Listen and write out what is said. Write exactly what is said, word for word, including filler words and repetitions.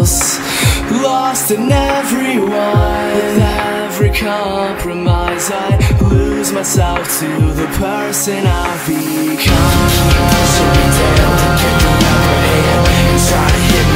else, lost in everyone. With every compromise I lose myself to the person I've become. So we down to get the upper hand and try to hit me